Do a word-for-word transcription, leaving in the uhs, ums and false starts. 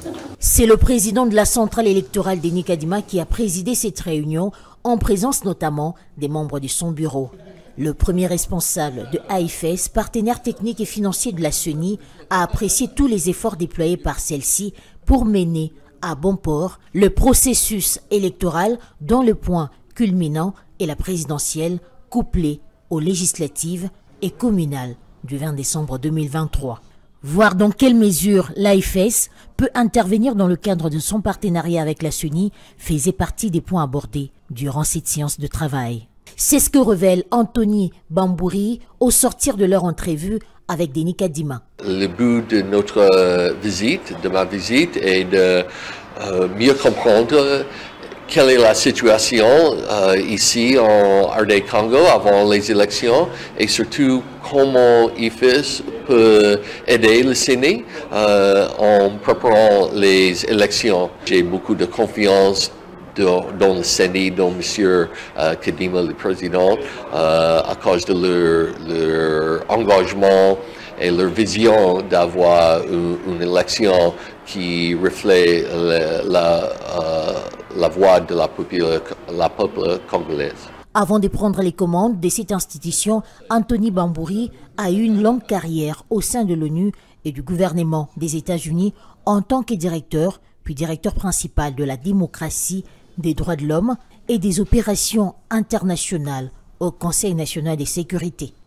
C'est le président de la centrale électorale des Nicadima qui a présidé cette réunion, en présence notamment des membres de son bureau. Le premier responsable de A F S, partenaire technique et financier de la C E N I, a apprécié tous les efforts déployés par celle-ci pour mener à bon port le processus électoral dont le point culminant est la présidentielle couplée aux législatives et communales du vingt décembre deux mille vingt-trois. Voir dans quelle mesure l'A F S peut intervenir dans le cadre de son partenariat avec la C E N I faisait partie des points abordés durant cette séance de travail. C'est ce que révèle Anthony Bambouri au sortir de leur entrevue avec des Nicadima. Le but de notre visite, de ma visite, est de euh, mieux comprendre quelle est la situation euh, ici en R D Congo avant les élections et surtout comment I F E S peut aider le C E N I euh, en préparant les élections. J'ai beaucoup de confiance dans, dans le C E N I, dans M. Euh, Kadima, le président, euh, à cause de leur, leur engagement et leur vision d'avoir une, une élection qui reflète la, la, euh, la voix de la peuple, la peuple congolaise. Avant de prendre les commandes de cette institution, Anthony Bambouri a eu une longue carrière au sein de l'ONU et du gouvernement des États-Unis en tant que directeur, puis directeur principal de la démocratie, des droits de l'homme et des opérations internationales au Conseil national de sécurité.